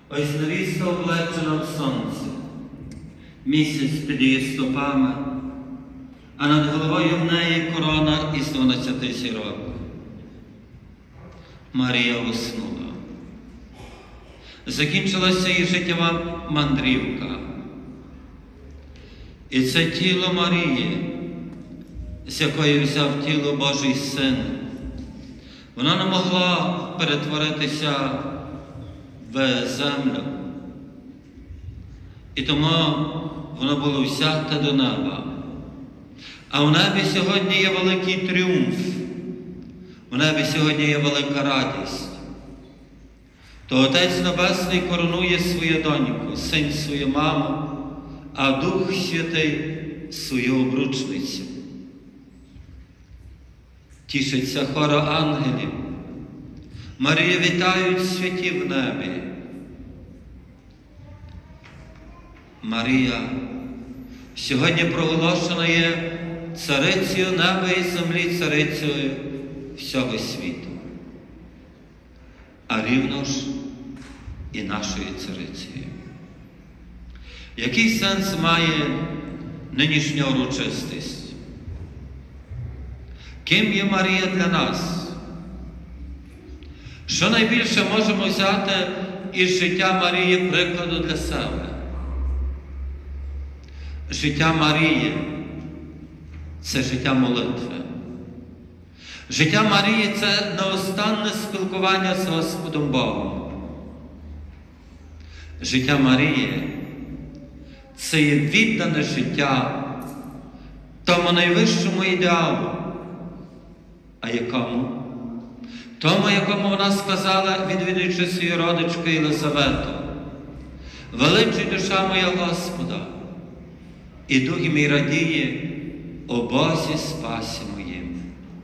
Ось невіста облечена в сонце, місяць під її стопами, а над головою в неї корона із 12 зірок. Марія уснула. Закінчилася її життєва мандрівка. І це тіло Марії, з якої взяв тіло Божий Син, вона не могла перетворитися в землю. І тому воно було взяте до неба. А в небі сьогодні є великий тріумф. В небі сьогодні є велика радість. То Отець Небесний коронує свою доньку, Син свою маму, а Дух Святий свою обручницю. Тішиться хор ангелів. Марію вітають святі в небі. Марія сьогодні проголошена є царицею неба і землі, царицею всього світу. А рівно ж і нашою царицею. Який сенс має нинішня урочистість? Ким є Марія для нас? Що найбільше можемо взяти із життя Марії прикладу для себе? Життя Марії – це життя молитви. Життя Марії – це неостанне спілкування з Господом Богом. Життя Марії – це є віддане життя тому найвищому ідеалу. А якому? Тому, якому вона сказала, відвідуючи свою родичку Єлизавету: «Величуй душа моя Господа, і дух мій радіє о Бозі спасі моїм».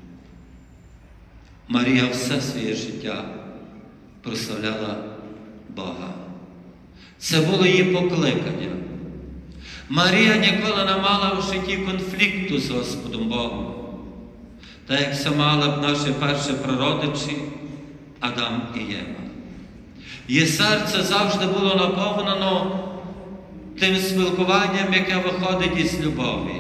Марія все своє життя прославляла Бога. Це було її покликання. Марія ніколи не мала в житті конфлікту з Господом Богом, так як це мали б наші перші прародичі Адам і Єва. Її серце завжди було наповнено тим спілкуванням, яке виходить із любові.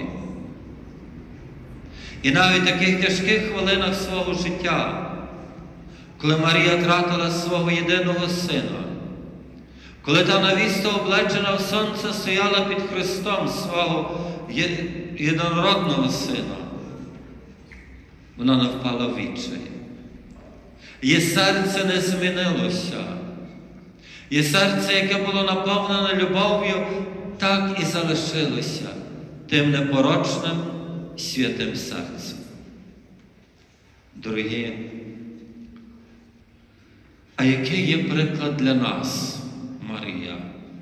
І навіть в таких тяжких хвилинах свого життя, коли Марія тратила свого єдиного сина, коли та невіста, облечена в сонце, стояла під Христом свого єдинородного сина, вона не впала в відчай. Її серце не змінилося. Її серце, яке було наповнене любов'ю, так і залишилося тим непорочним святим серцем. Дорогі, а який є приклад для нас, Марія?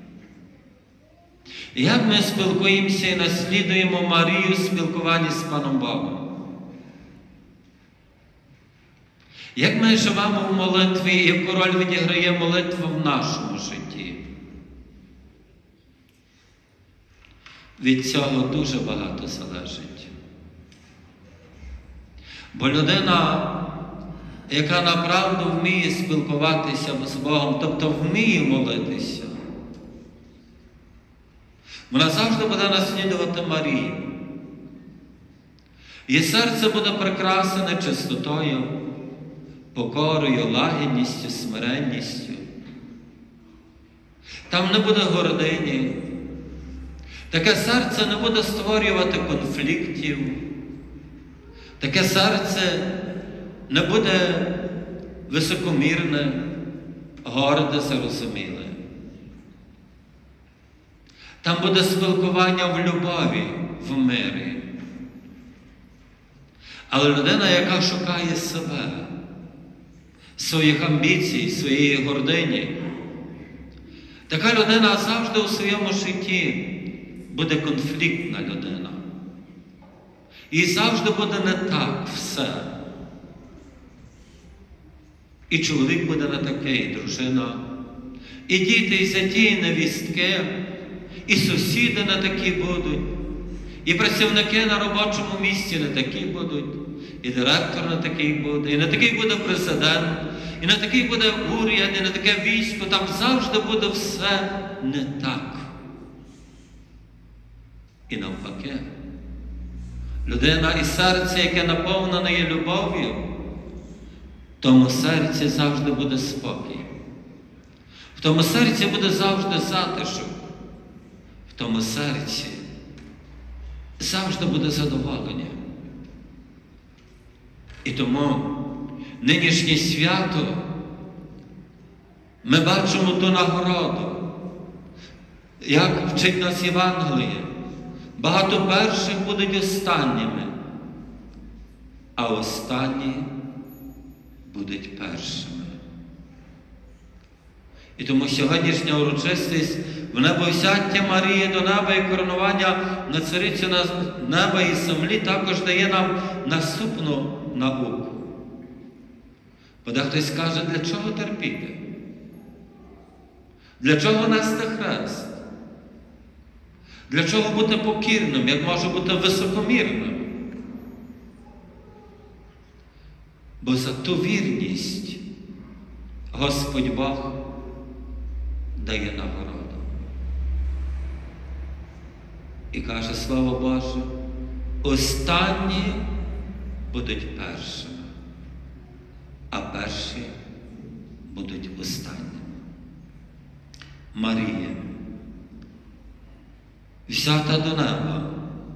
Як ми спілкуємося і наслідуємо Марію в спілкуванні з Паном Богом? Як ми живемо в молитві і яку роль відіграє молитва в нашому житті? Від цього дуже багато залежить. Бо людина, яка направду вміє спілкуватися з Богом, тобто вміє молитися, вона завжди буде наслідувати Марію. Її серце буде прикрасене чистотою, покорою, лагідністю, смиренністю. Там не буде гордині. Таке серце не буде створювати конфліктів. Таке серце не буде високомірне, горде, зарозуміле. Там буде спілкування в любові, в мирі. Але людина, яка шукає себе, своїх амбіцій, своєї гордині, така людина завжди у своєму житті буде конфліктна людина. І завжди буде не так все. І чоловік буде не такий, і дружина, і діти, і зяті, і невістки, і сусіди не такі будуть, і працівники на робочому місці не такі будуть, і директор не такий буде, і не такий буде президент, і не такий буде уряд, і не таке військо, там завжди буде все не так. І навпаки, людина і серце, яке наповнене є любов'ю, в тому серці завжди буде спокій. В тому серці буде завжди затишок. В тому серці завжди буде задоволення. І тому нинішнє свято ми бачимо ту нагороду, як вчить нас Євангеліє. Багато перших будуть останніми, а останні будуть першими. І тому сьогоднішня урочистість в небовзяття Марії до неба і коронування на царицю неба і землі також дає нам наступну науку. Бо дехтось каже, для чого терпіти? Для чого нести хрест? Для чого бути покірним, як може бути високомірним? Бо за ту вірність Господь Бог дає нагороду. І каже, Слово Боже, останні будуть першими, а перші будуть останніми. Марія, взята до неба,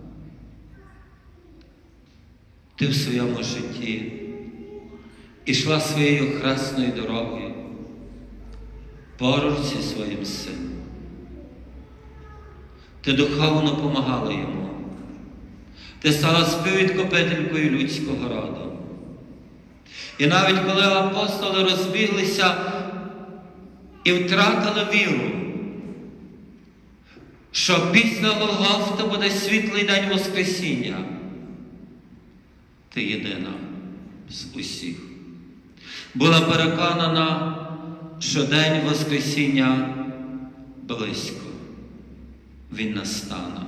ти в своєму житті ішла своєю хресною дорогою поруч зі своїм сином. Ти духовно помагала йому. Ти стала співвідкупителькою людського роду. І навіть коли апостоли розбіглися і втратили віру, що після Голгофти буде світлий день Воскресіння, ти єдина з усіх була переконана, що день Воскресіння близько, він настане.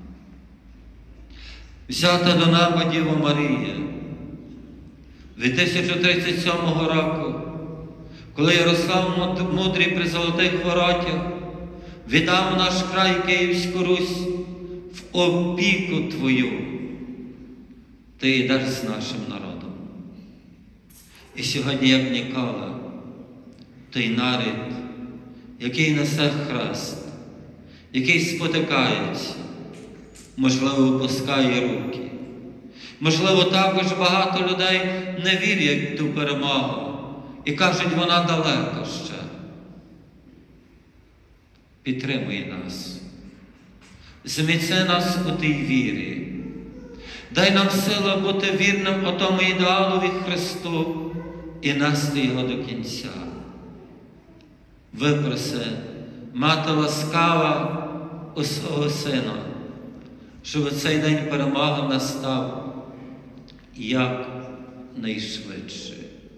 Взята до неба Діва Марія від 1037 року, коли Ярослав Мудрий при Золотих Воротях віддав наш край Київську Русь в опіку Твою, Ти йдеш з нашим народом. І сьогодні, як ніколи, той народ, який несе хрест, який спотикається, можливо, опускає руки. Можливо, також багато людей не вірять в ту перемогу і кажуть, вона далеко ще. Підтримуй нас. Зміцни нас у тій вірі. Дай нам силу бути вірним отому ідеалові Христу і нести його до кінця. Випроси, Мати ласкава у свого Сина, щоб цей день перемоги настав як найшвидше.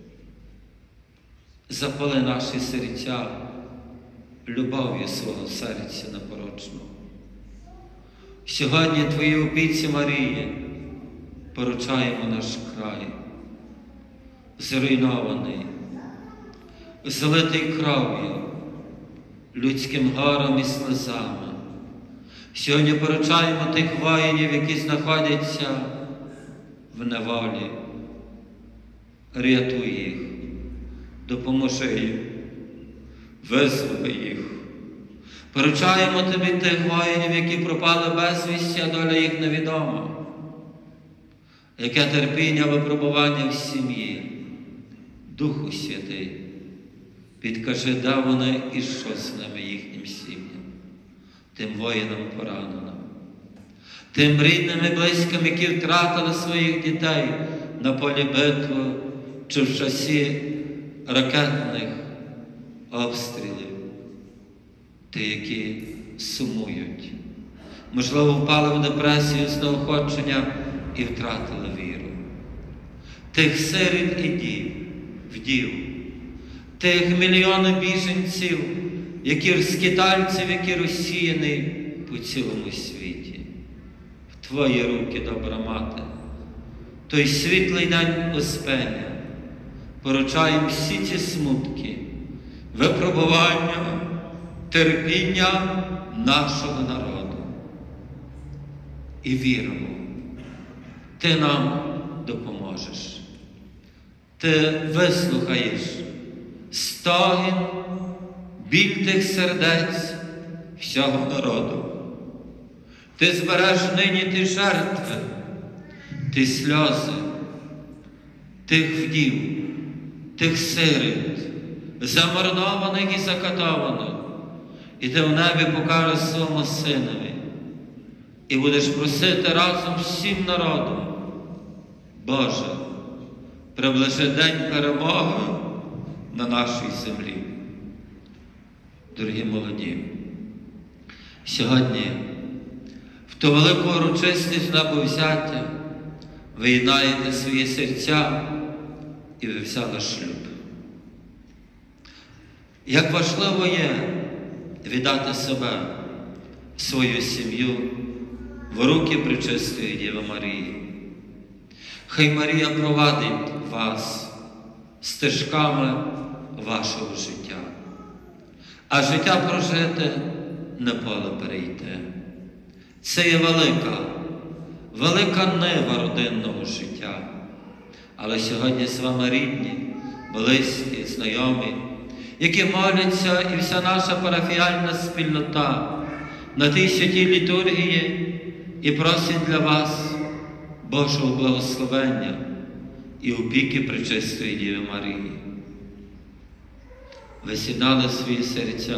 Запали наші серця любов'ю свого серця непорочного. Сьогодні Твоїй опіці Марії поручаємо наш край, зруйнований, залитий кров'ю, людським горем і слезами. Сьогодні поручаємо тих воїнів, які знаходяться в неволі. Рятуй їх, допоможи їм, визволи їх. Поручаємо Тобі тих воїнів, які пропали безвісті, а доля їх невідома. Яке терпіння, випробування в сім'ї. Духу Святий, підкажи, де вони і що з ними їхнім сім'ям, тим воїнам пораненим, тим рідним і близьким, які втратили своїх дітей на полі битви чи в часі ракетних обстрілів, ті, які сумують, можливо, впали в депресію, знеохочення і втратили віру. Тих сиріт і вдів, тих мільйонів біженців, які скитальців, які розсіяні по цілому світі. В Твої руки, добра Мати, той світлий день Успення, поручаємо всі ці смутки, випробування, терпіння нашого народу. І віримо, Ти нам допоможеш. Ти вислухаєш стогін, біль тих сердець всього народу. Ти збереш нині ті жертви, ті сльози, тих вдів, тих сиріт, замордованих і закатованих. І ти в небі покажеш своєму Синові. І будеш просити разом всім народом: Боже, приближи день перемоги на нашій землі. Дорогі молоді, сьогодні в ту велику урочистість небовзяття ви єднаєте свої серця і ви взяли шлюб. Як важливо є віддати себе, свою сім'ю в руки Пречистої Діви Марії. Хай Марія провадить вас стежками вашого життя. А життя прожити, не поле перейти. Це є велика нива родинного життя. Але сьогодні з вами рідні, близькі, знайомі, які моляться, і вся наша парафіальна спільнота на тій святій літургії і просять для вас Божого благословення і опіки Пречистої Діви Марії. Ви сідали свої серця,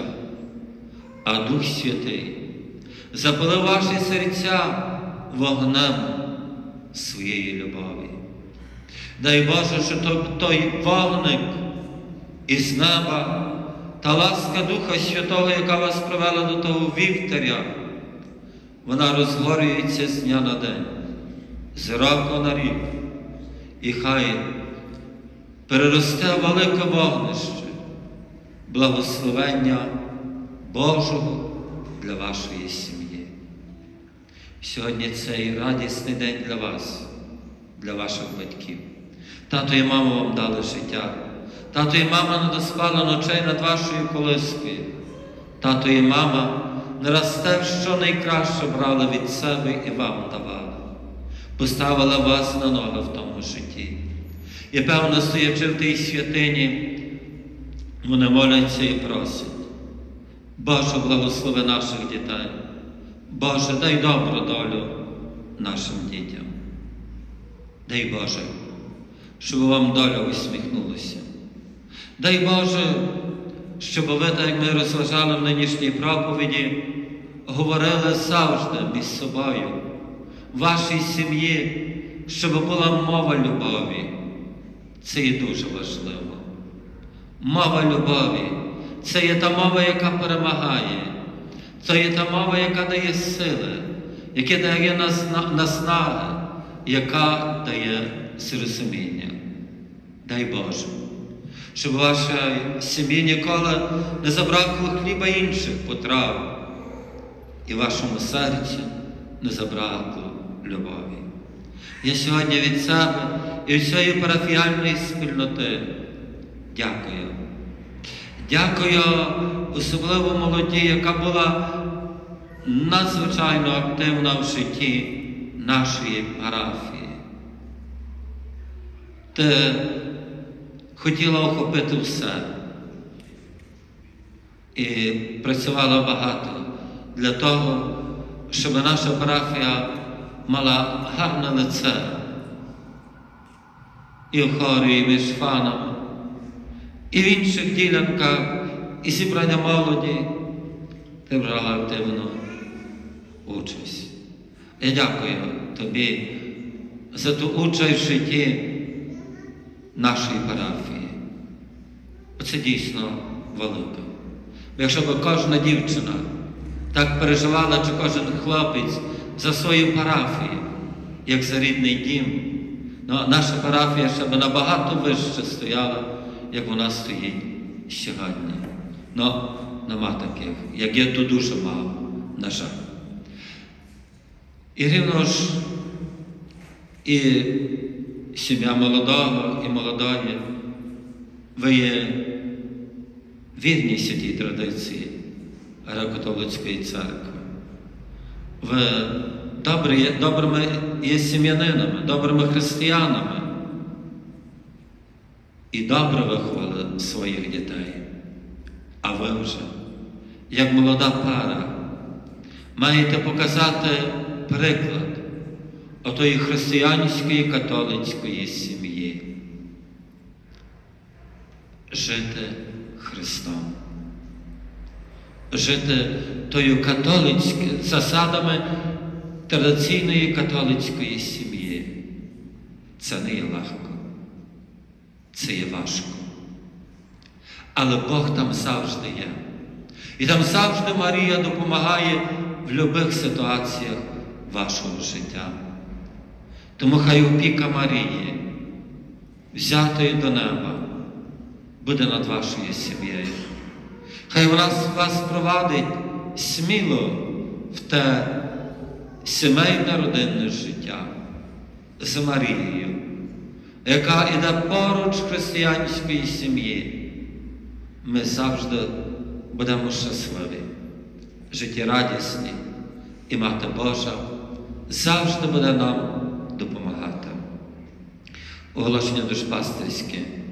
а Дух Святий запалив ваші серця вогнем своєї любові. Дай Боже, що той вогник із неба, та ласка Духа Святого, яка вас привела до того вівтаря, вона розгорюється з дня на день, з року на рік. І хай переросте велике вогнище благословення Божого для вашої сім'ї. Сьогодні цей радісний день для вас, для ваших батьків. Тато і мама вам дали життя. Тато і мама не доспала ночей над вашою колискою. Тато і мама не раз те, що найкраще брали від себе і вам давали. Поставила вас на ноги в тому житті. І певно, стоячи в тій святині, вони моляться і просять: Боже, благослови наших дітей. Боже, дай добру долю нашим дітям. Дай Боже, щоб вам доля усміхнулася. Дай Боже, щоб ви, так як ми розважали в нинішній проповіді, говорили завжди між собою, в вашій сім'ї, щоб була мова любові. Це є дуже важливо. Мова любові – це є та мова, яка перемагає. Це є та мова, яка дає сили, яка дає наснаги, яка дає зрозуміння. Дай Боже, щоб в вашій сім'ї ніколи не забракло хліба інших потрав, і в вашому серці не забракло любові. Я сьогодні від себе і від цієї парафіальної спільноти дякую. Дякую особливо молоді, яка була надзвичайно активна в житті нашої парафії. Ти хотіла охопити все і працювала багато для того, щоб наша парафія мала гарне лице і в хорі, і між фанами, і в інших ділянках, і зібрання молоді. Ти брала активну участь. Я дякую тобі за ту участь в житті нашої парафії. Це дійсно велике. Якщо б кожна дівчина так переживала, чи кожен хлопець за свою парафію, як за рідний дім, наша парафія ще б набагато вище стояла, як вона стоїть сьогодні. Нема таких, як є, то дуже мало, на жаль. І рівно ж і сім'я молодого і молодої ви є вірні святій традиції Греко-католицької церкви. Ви добрими є сім'янинами, добрими християнами і добре виховали своїх дітей. А ви вже, як молода пара, маєте показати приклад отої християнської католицької сім'ї. Жити Христом. Жити тою католицькою засадами традиційної католицької сім'ї. Це не є легко. Це є важко. Але Бог там завжди є. І там завжди Марія допомагає в будь-яких ситуаціях вашого життя. Тому хай опіка Марії, взятої до неба, буде над вашою сім'єю. Хай вона вас провадить сміло в те сімейне родинне життя з Марією, яка іде поруч християнської сім'ї. Ми завжди будемо щасливі, життєрадісні, і Мати Божа завжди буде нам допомагати. Оголошення душпастирське.